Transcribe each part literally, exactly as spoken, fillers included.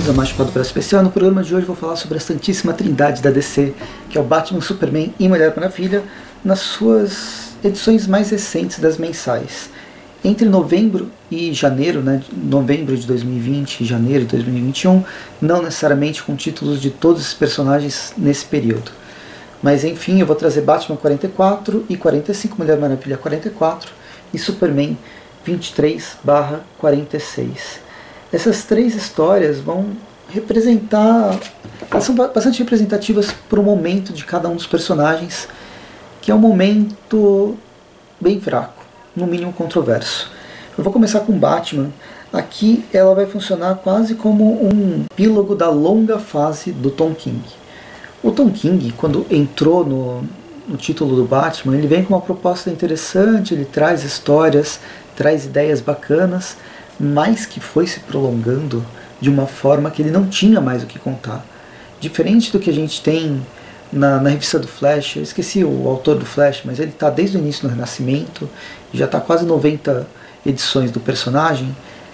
bem-vindos ao Machucado Braço Especial. No programa de hoje eu vou falar sobre a Santíssima Trindade da D C, que é o Batman, Superman e Mulher Maravilha, nas suas edições mais recentes das mensais. Entre novembro e janeiro, né, novembro de dois mil e vinte e janeiro de dois mil e vinte e um, não necessariamente com títulos de todos os personagens nesse período. Mas enfim, eu vou trazer Batman quarenta e quatro e quarenta e cinco, Mulher Maravilha quarenta e quatro e Superman vinte e três barra quarenta e seis. Essas três histórias vão representar, elas são bastante representativas para o momento de cada um dos personagens, que é um momento bem fraco, no mínimo controverso. Eu vou começar com Batman. Aqui ela vai funcionar quase como um epílogo da longa fase do Tom King. O Tom King, quando entrou no, no título do Batman, ele vem com uma proposta interessante, ele traz histórias, traz ideias bacanas, mas que foi se prolongando de uma forma que ele não tinha mais o que contar. Diferente do que a gente tem na, na revista do Flash, eu esqueci o autor do Flash, mas ele está desde o início do Renascimento, já está quase noventa edições do personagem.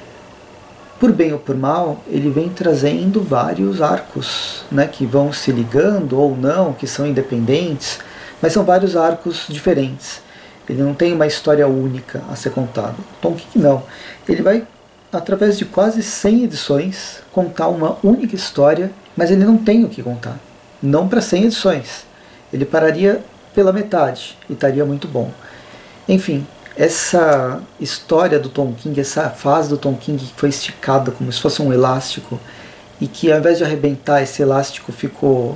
Por bem ou por mal, ele vem trazendo vários arcos, né, que vão se ligando ou não, que são independentes, mas são vários arcos diferentes. Ele não tem uma história única a ser contada. Tom King não. Ele vai, através de quase cem edições, contar uma única história, mas ele não tem o que contar. Não para cem edições. Ele pararia pela metade e estaria muito bom. Enfim, essa história do Tom King, essa fase do Tom King que foi esticada como se fosse um elástico e que ao invés de arrebentar esse elástico ficou,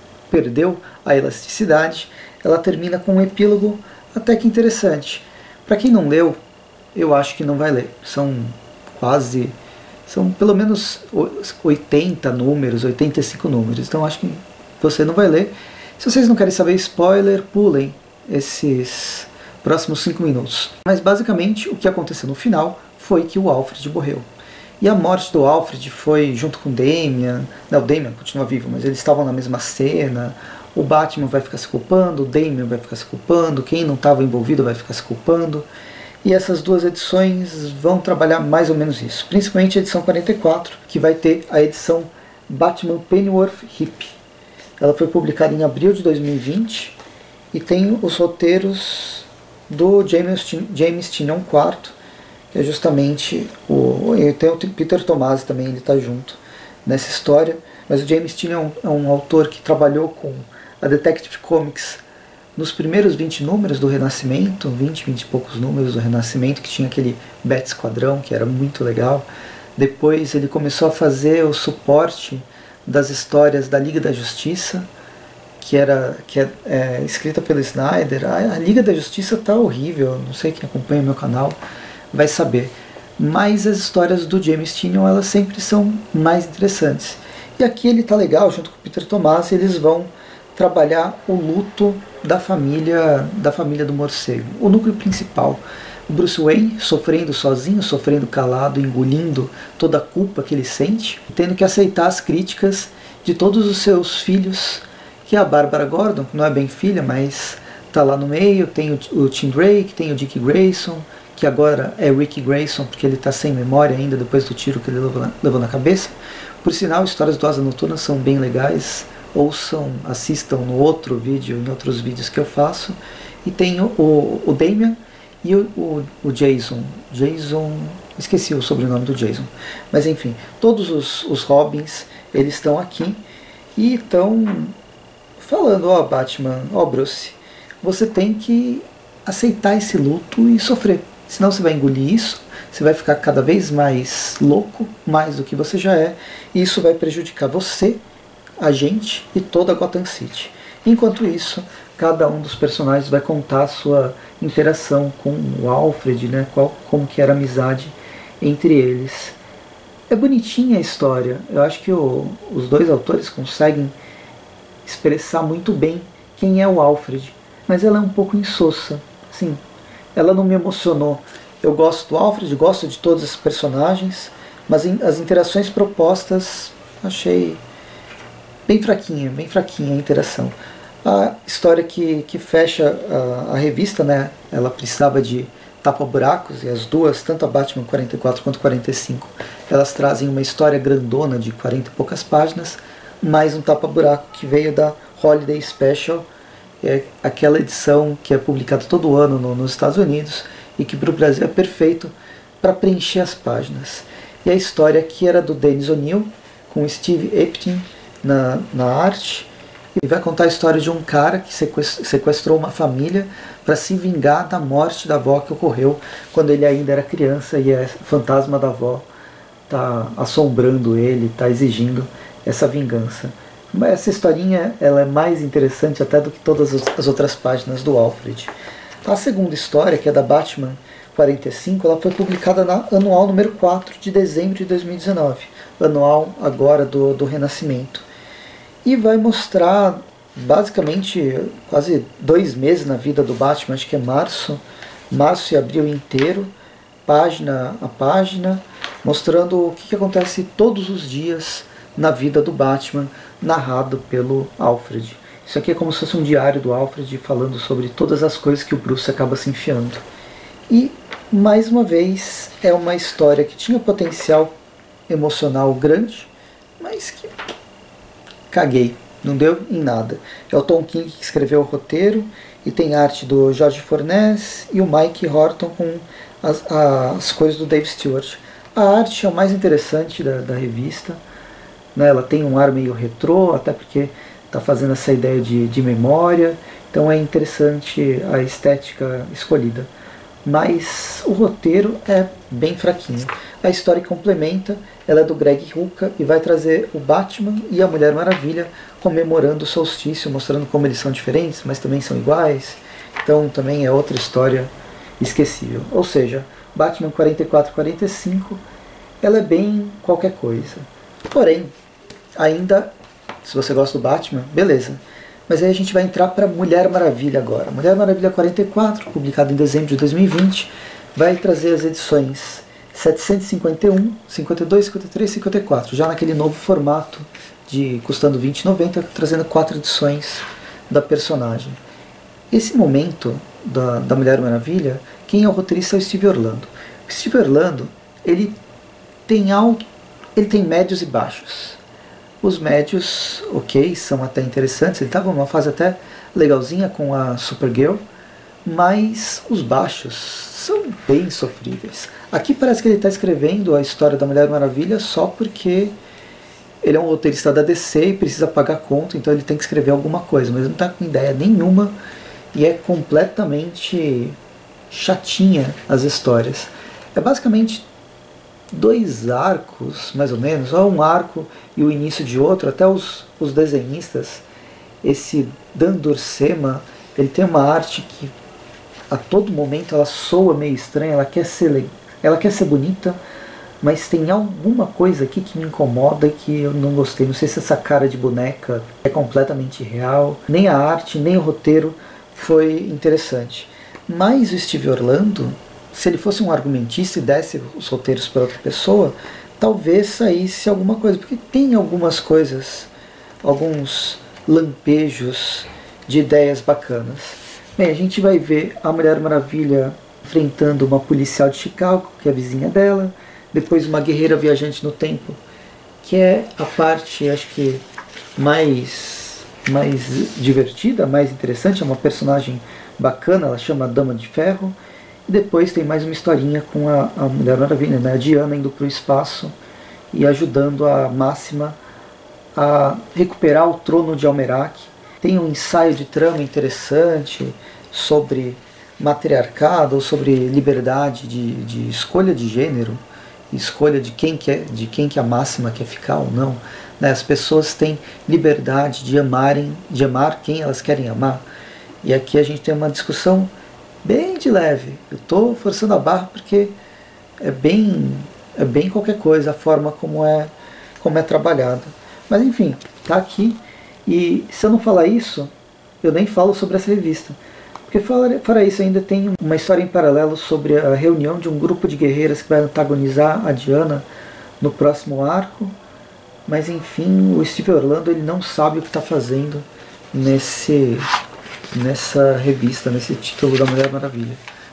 perdeu a elasticidade, ela termina com um epílogo até que interessante. Para quem não leu, eu acho que não vai ler. São quase, são pelo menos oitenta números, oitenta e cinco números, então acho que você não vai ler. Se vocês não querem saber spoiler, pulem esses próximos cinco minutos. Mas basicamente o que aconteceu no final foi que o Alfred morreu. E a morte do Alfred foi junto com o Damian. Não, o Damian continua vivo, mas eles estavam na mesma cena. O Batman vai ficar se culpando, o Damian vai ficar se culpando, quem não estava envolvido vai ficar se culpando. E essas duas edições vão trabalhar mais ou menos isso. Principalmente a edição quarenta e quatro, que vai ter a edição Batman Pennyworth Hip. Ela foi publicada em abril de dois mil e vinte e tem os roteiros do James, James Tynion quarto, que é justamente o... tem o Peter Tomasi também, ele está junto nessa história. Mas o James Tynion é um autor que trabalhou com a Detective Comics nos primeiros vinte números do Renascimento, vinte, vinte e poucos números do Renascimento, que tinha aquele Bat Esquadrão, que era muito legal. Depois ele começou a fazer o suporte das histórias da Liga da Justiça, que, era, que é, é escrita pelo Snyder. A, a Liga da Justiça tá horrível, não sei quem acompanha o meu canal vai saber. Mas as histórias do James Tynion, elas sempre são mais interessantes. E aqui ele tá legal, junto com o Peter Tomasi, eles vão trabalhar o luto da família, da família do morcego. O núcleo principal, o Bruce Wayne sofrendo sozinho, sofrendo calado, engolindo toda a culpa que ele sente, tendo que aceitar as críticas de todos os seus filhos, que é a Bárbara Gordon, que não é bem filha, mas tá lá no meio, tem o, o Tim Drake, tem o Dick Grayson, que agora é Rick Grayson, porque ele está sem memória ainda depois do tiro que ele levou na, levou na cabeça. Por sinal, histórias do Asa Noturna são bem legais, ouçam, assistam no outro vídeo, em outros vídeos que eu faço. E tem o, o, o Damian e o, o, o Jason, Jason, esqueci o sobrenome do Jason, mas enfim, todos os, os Robins, eles estão aqui e estão falando, ó, Batman, ó, Bruce, você tem que aceitar esse luto e sofrer, senão você vai engolir isso, você vai ficar cada vez mais louco, mais do que você já é, e isso vai prejudicar você, a gente e toda a Gotham City. Enquanto isso, cada um dos personagens vai contar a sua interação com o Alfred, né, qual, como que era a amizade entre eles. É bonitinha a história, eu acho que o, os dois autores conseguem expressar muito bem quem é o Alfred, mas ela é um pouco insossa, assim, ela não me emocionou. Eu gosto do Alfred, gosto de todos esses personagens, mas as interações propostas achei bem fraquinha, bem fraquinha a interação. A história que, que fecha a, a revista, né, ela precisava de tapa-buracos, e as duas, tanto a Batman quarenta e quatro quanto quarenta e cinco, elas trazem uma história grandona de quarenta e poucas páginas, mais um tapa-buraco que veio da Holiday Special, é aquela edição que é publicada todo ano no, nos Estados Unidos e que para o Brasil é perfeito para preencher as páginas. E a história aqui era do Dennis O'Neil, com Steve Epting na, na arte, e vai contar a história de um cara que sequestrou uma família para se vingar da morte da avó que ocorreu quando ele ainda era criança, e o fantasma da avó está assombrando ele, está exigindo essa vingança. Mas essa historinha ela é mais interessante até do que todas as outras páginas do Alfred. A segunda história, que é da Batman quarenta e cinco, ela foi publicada na Anual número quatro de dezembro de dois mil e dezenove, anual agora do, do Renascimento. E vai mostrar basicamente quase dois meses na vida do Batman, acho que é março, março e abril inteiro, página a página, mostrando o que, que acontece todos os dias na vida do Batman, narrado pelo Alfred. Isso aqui é como se fosse um diário do Alfred falando sobre todas as coisas que o Bruce acaba se enfiando. E, mais uma vez, é uma história que tinha potencial emocional grande, mas que caguei, não deu em nada. É o Tom King que escreveu o roteiro, e tem arte do Jorge Fornes e o Mike Horton com as, as coisas do Dave Stewart. A arte é o mais interessante da, da revista, né? Ela tem um ar meio retrô, até porque está fazendo essa ideia de, de memória, então é interessante a estética escolhida. Mas o roteiro é bem fraquinho. A história complementa, ela é do Greg Rucka e vai trazer o Batman e a Mulher Maravilha comemorando o solstício, mostrando como eles são diferentes, mas também são iguais. Então também é outra história esquecível. Ou seja, Batman quarenta e quatro e quarenta e cinco, ela é bem qualquer coisa. Porém, ainda, se você gosta do Batman, beleza. Mas aí a gente vai entrar para Mulher Maravilha agora. Mulher Maravilha quarenta e quatro, publicada em dezembro de dois mil e vinte, vai trazer as edições setecentos e cinquenta e um, cinquenta e dois, cinquenta e três e cinquenta e quatro, já naquele novo formato, de custando vinte reais e noventa centavos, trazendo quatro edições da personagem. Esse momento da, da Mulher Maravilha, quem é o roteirista é o Steve Orlando. O Steve Orlando, ele tem alto, ele tem médios e baixos. Os médios, ok, são até interessantes, ele estava numa fase até legalzinha com a Supergirl, mas os baixos são bem sofríveis. Aqui parece que ele está escrevendo a história da Mulher Maravilha só porque ele é um roteirista da D C e precisa pagar conta, então ele tem que escrever alguma coisa, mas ele não está com ideia nenhuma e é completamente chatinha as histórias. É basicamente dois arcos, mais ou menos, ou um arco e o início de outro, até os, os desenhistas. Esse Dan Dorsema, ele tem uma arte que a todo momento ela soa meio estranha, ela quer ser, ela quer ser bonita, mas tem alguma coisa aqui que me incomoda e que eu não gostei. Não sei se essa cara de boneca é completamente real, nem a arte, nem o roteiro foi interessante. Mas o Steve Orlando, se ele fosse um argumentista e desse os roteiros para outra pessoa, talvez saísse alguma coisa, porque tem algumas coisas, alguns lampejos de ideias bacanas. Bem, a gente vai ver a Mulher Maravilha enfrentando uma policial de Chicago, que é a vizinha dela, depois uma guerreira viajante no tempo, que é a parte, acho que, mais, mais divertida, mais interessante, é uma personagem bacana, ela chama Dama de Ferro. E depois tem mais uma historinha com a, a Mulher Maravilha, né? A Diana indo para o espaço e ajudando a Máxima a recuperar o trono de Almerac. Tem um ensaio de trama interessante sobre matriarcado, sobre liberdade de, de escolha de gênero, escolha de quem, quer, de quem que a Máxima quer ficar ou não. Né? As pessoas têm liberdade de amarem, de amar quem elas querem amar. E aqui a gente tem uma discussão bem de leve. Eu estou forçando a barra porque é bem, é bem qualquer coisa a forma como é, como é trabalhada. Mas enfim, tá aqui. E se eu não falar isso, eu nem falo sobre essa revista. Porque fora isso, ainda tem uma história em paralelo sobre a reunião de um grupo de guerreiras que vai antagonizar a Diana no próximo arco. Mas enfim, o Steve Orlando ele não sabe o que está fazendo nesse, nessa revista, nesse título da Mulher Maravilha.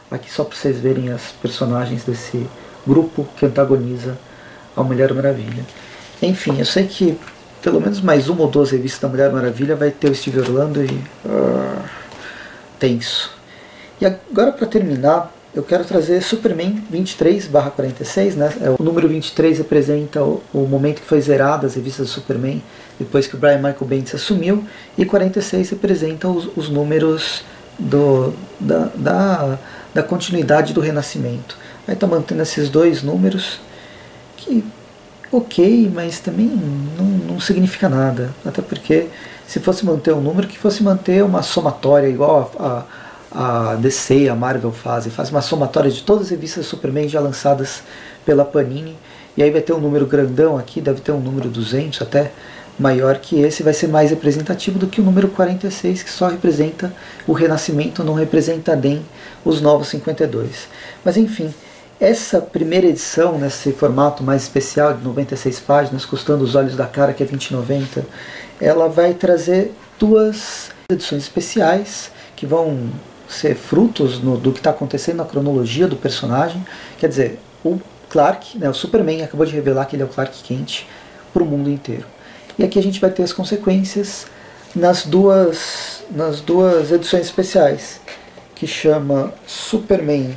aqui só para vocês verem as personagens desse grupo que antagoniza a Mulher Maravilha. Enfim, eu sei que pelo menos mais uma ou duas revistas da Mulher Maravilha vai ter o Steve Orlando e... Uh, tenso. E agora, para terminar, eu quero trazer Superman vinte e três barra quarenta e seis, né? O número vinte e três representa o, o momento que foi zerado as revistas do Superman, depois que o Brian Michael Bendis assumiu, e quarenta e seis representa os, os números do, da, da, da continuidade do Renascimento. Aí tá mantendo esses dois números, que ok, mas também não, não significa nada, até porque se fosse manter um número, que fosse manter uma somatória igual a, a, a D C e a Marvel fazem, faz uma somatória de todas as revistas do Superman já lançadas pela Panini, e aí vai ter um número grandão aqui, deve ter um número duzentos até, maior que esse, vai ser mais representativo do que o número quarenta e seis, que só representa o Renascimento, não representa nem os novos cinquenta e dois. Mas enfim, essa primeira edição, nesse formato mais especial de noventa e seis páginas, custando os olhos da cara, que é vinte e noventa, ela vai trazer duas edições especiais que vão ser frutos no, do que está acontecendo na cronologia do personagem. Quer dizer, o Clark, né, o Superman, acabou de revelar que ele é o Clark Kent para o mundo inteiro. E aqui a gente vai ter as consequências nas duas, nas duas edições especiais, que chama Superman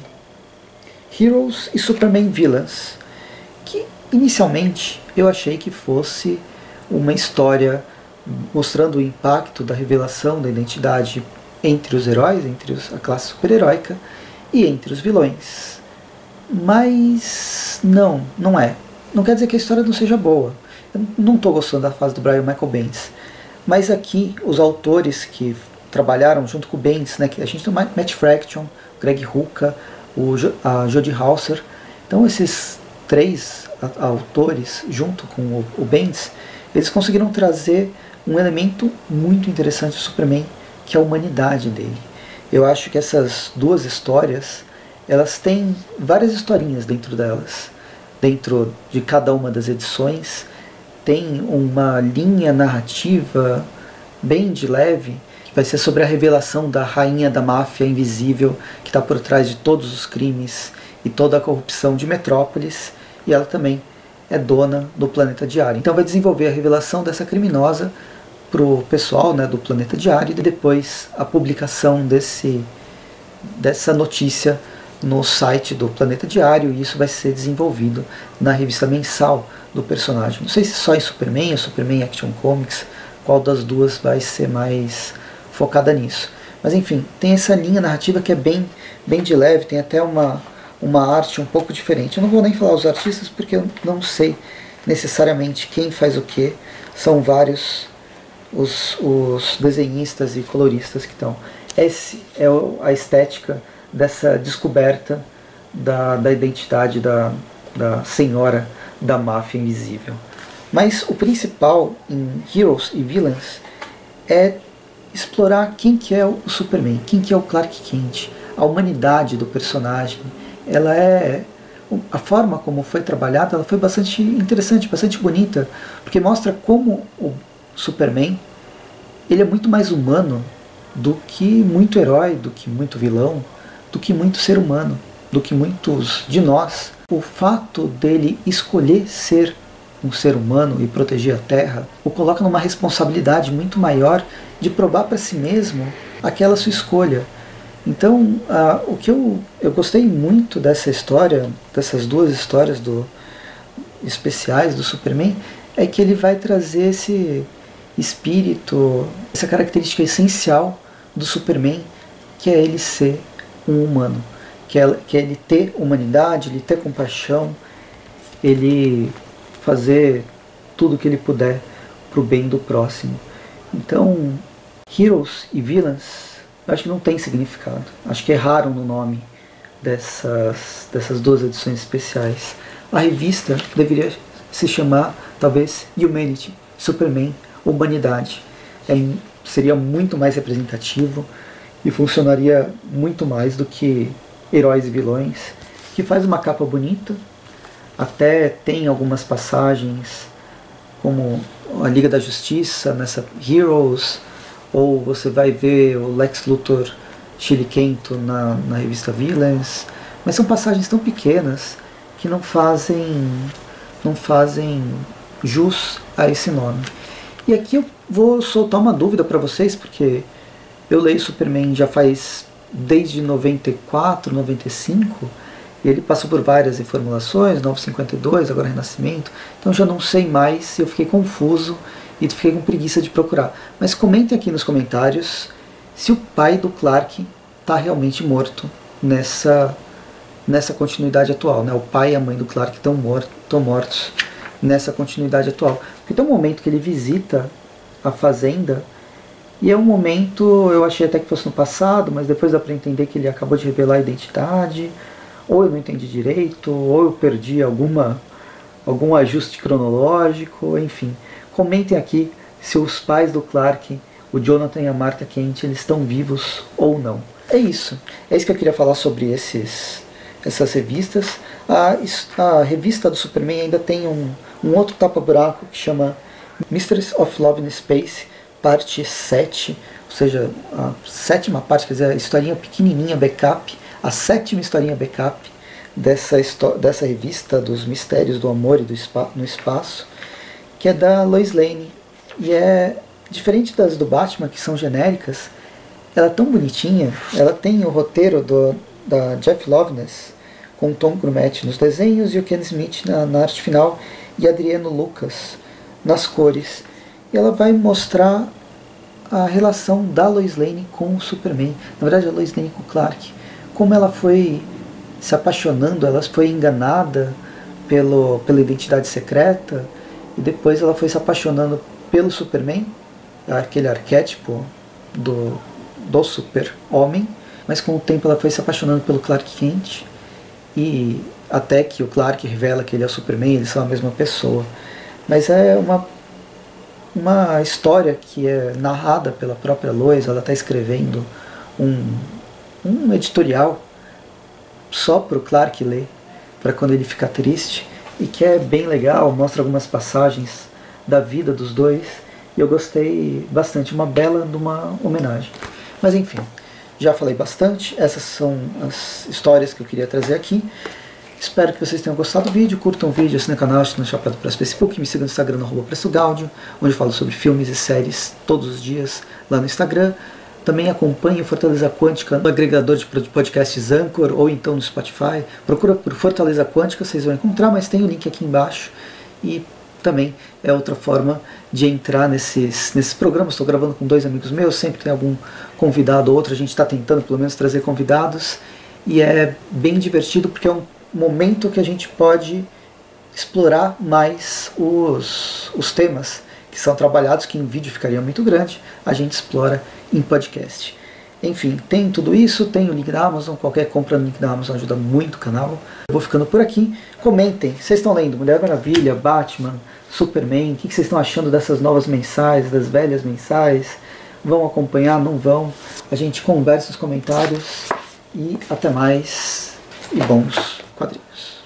Heroes e Superman Villains, que inicialmente eu achei que fosse uma história mostrando o impacto da revelação da identidade entre os heróis, entre os, a classe super-heróica, e entre os vilões. Mas não, não é. Não quer dizer que a história não seja boa. Eu não estou gostando da fase do Brian Michael Bendis. Mas aqui, os autores que trabalharam junto com o Bendis, né, que a gente tem o Matt Fraction, Greg Rucka, o, a Jodie Hauser. Então esses três autores, junto com o, o Bendis, eles conseguiram trazer um elemento muito interessante do Superman, que é a humanidade dele. Eu acho que essas duas histórias, elas têm várias historinhas dentro delas. Dentro de cada uma das edições, tem uma linha narrativa bem de leve, que vai ser sobre a revelação da rainha da máfia invisível, que está por trás de todos os crimes e toda a corrupção de Metrópolis, e ela também é dona do Planeta Diário. Então vai desenvolver a revelação dessa criminosa para o pessoal, né, do Planeta Diário, e depois a publicação desse, dessa notícia no site do Planeta Diário, e isso vai ser desenvolvido na revista mensal do personagem. Não sei se só em Superman ou Superman Action Comics, qual das duas vai ser mais focada nisso. Mas enfim, tem essa linha narrativa que é bem, bem de leve, tem até uma, uma arte um pouco diferente. Eu não vou nem falar os artistas porque eu não sei necessariamente quem faz o que. São vários os, os desenhistas e coloristas que estão. Essa é a estética dessa descoberta da, da identidade da, da senhora da máfia invisível. Mas o principal em Heroes e Villains é explorar quem que é o Superman, quem que é o Clark Kent, a humanidade do personagem. Ela é, a forma como foi trabalhada, ela foi bastante interessante, bastante bonita, porque mostra como o Superman, ele é muito mais humano do que muito herói, do que muito vilão, do que muito ser humano, do que muitos de nós. O fato dele escolher ser um ser humano e proteger a Terra o coloca numa responsabilidade muito maior de provar para si mesmo aquela sua escolha. Então, ah, o que eu, eu gostei muito dessa história, dessas duas histórias do, especiais do Superman, é que ele vai trazer esse espírito, essa característica essencial do Superman, que é ele ser um humano, que é, que é ele ter humanidade, ele ter compaixão, ele fazer tudo o que ele puder para o bem do próximo. Então, Heroes e Villains, eu acho que não tem significado. Acho que erraram no nome dessas, dessas duas edições especiais. A revista deveria se chamar, talvez, Humanity, Superman, Humanidade. É, seria muito mais representativo e funcionaria muito mais do que Heróis e Vilões, que faz uma capa bonita, até tem algumas passagens como a Liga da Justiça nessa Heroes, ou você vai ver o Lex Luthor Chile Quento na, na revista Villains, mas são passagens tão pequenas que não fazem, não fazem jus a esse nome. E aqui eu vou soltar uma dúvida para vocês, porque eu leio Superman já faz desde noventa e quatro, noventa e cinco, e ele passou por várias reformulações, novecentos e cinquenta e dois, agora Renascimento, então já não sei mais, eu fiquei confuso e fiquei com preguiça de procurar. Mas comentem aqui nos comentários se o pai do Clark está realmente morto nessa, nessa continuidade atual, né? O pai e a mãe do Clark estão mortos, estão mortos nessa continuidade atual. Porque tem um momento que ele visita a fazenda, e é um momento, eu achei até que fosse no passado, mas depois dá para entender que ele acabou de revelar a identidade, ou eu não entendi direito, ou eu perdi alguma, algum ajuste cronológico, enfim. Comentem aqui se os pais do Clark, o Jonathan e a Martha Kent, eles estão vivos ou não. É isso. É isso que eu queria falar sobre esses, essas revistas. A, a revista do Superman ainda tem um, um outro tapa-buraco que chama Mysteries of Love in Space, parte sete, ou seja, a sétima parte, quer dizer, a historinha pequenininha backup, a sétima historinha backup dessa, dessa revista dos mistérios do amor e do espa no espaço, que é da Lois Lane. E é diferente das do Batman, que são genéricas, ela é tão bonitinha, ela tem o roteiro do, da Jeff Loveness, com o Tom Grummett nos desenhos e o Ken Smith na, na arte final, e Adriano Lucas nas cores. E ela vai mostrar a relação da Lois Lane com o Superman, na verdade a Lois Lane com o Clark, como ela foi se apaixonando, ela foi enganada pelo, pela identidade secreta, e depois ela foi se apaixonando pelo Superman, aquele arquétipo do, do super-homem, mas com o tempo ela foi se apaixonando pelo Clark Kent, e até que o Clark revela que ele é o Superman, eles são a mesma pessoa. Mas é uma, uma história que é narrada pela própria Lois, ela está escrevendo um, um editorial só para o Clark ler, para quando ele ficar triste, e que é bem legal, mostra algumas passagens da vida dos dois, e eu gostei bastante, uma bela de uma homenagem. Mas enfim, já falei bastante, essas são as histórias que eu queria trazer aqui. Espero que vocês tenham gostado do vídeo, curtam o vídeo, assinem o canal, assinem o Chapéu do Preço Facebook, me sigam no Instagram, no arroba Preço Gáudio, onde eu falo sobre filmes e séries todos os dias lá no Instagram. Também acompanhe o Fortaleza Quântica no agregador de podcasts Anchor ou então no Spotify. Procura por Fortaleza Quântica, vocês vão encontrar, mas tem o link aqui embaixo. E também é outra forma de entrar nesses, nesses programas. Estou gravando com dois amigos meus, sempre tem algum convidado ou outro, a gente está tentando pelo menos trazer convidados. E é bem divertido porque é um momento que a gente pode explorar mais os, os temas que são trabalhados, que em vídeo ficaria muito grande, a gente explora em podcast. Enfim, tem tudo isso, tem o link da Amazon, qualquer compra no link da Amazon ajuda muito o canal. Eu vou ficando por aqui, comentem, vocês estão lendo Mulher Maravilha, Batman, Superman, o que vocês estão achando dessas novas mensais, das velhas mensais? Vão acompanhar, não vão? A gente conversa nos comentários e até mais, e bons quadrinhos.